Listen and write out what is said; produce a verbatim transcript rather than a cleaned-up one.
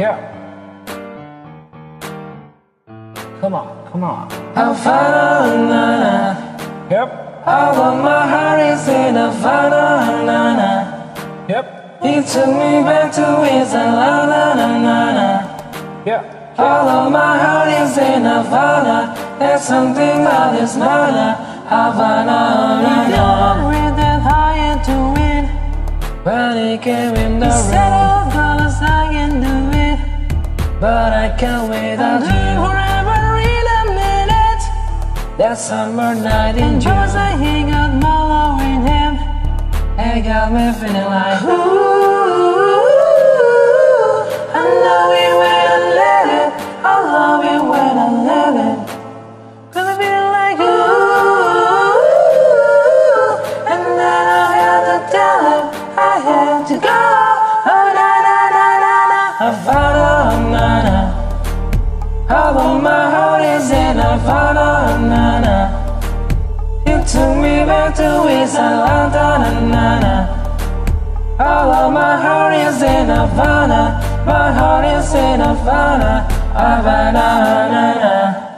Yeah. Come on, come on. Havana. Yep. Although my heart is in Havana. Yep. He took me back to his Havana. Yeah. Although my heart is in Havana, there's something about this manner. Havana. We don't read that high into it. When he came in the He room, said, "Oh, dollars, I can do it. but I can't without I'll do it you. forever in a minute." That summer night in And George June, said he got mellow in him. it got me feeling like, Ooh, I love it when I let it. I love it when I let it. Gonna feel like ooh, and then I had to tell him I had to go. Oh na na na na na. Havana. Although my heart is in Havana, you took me back to his Havana. Although my heart is in Havana, my heart is in Havana, Havana.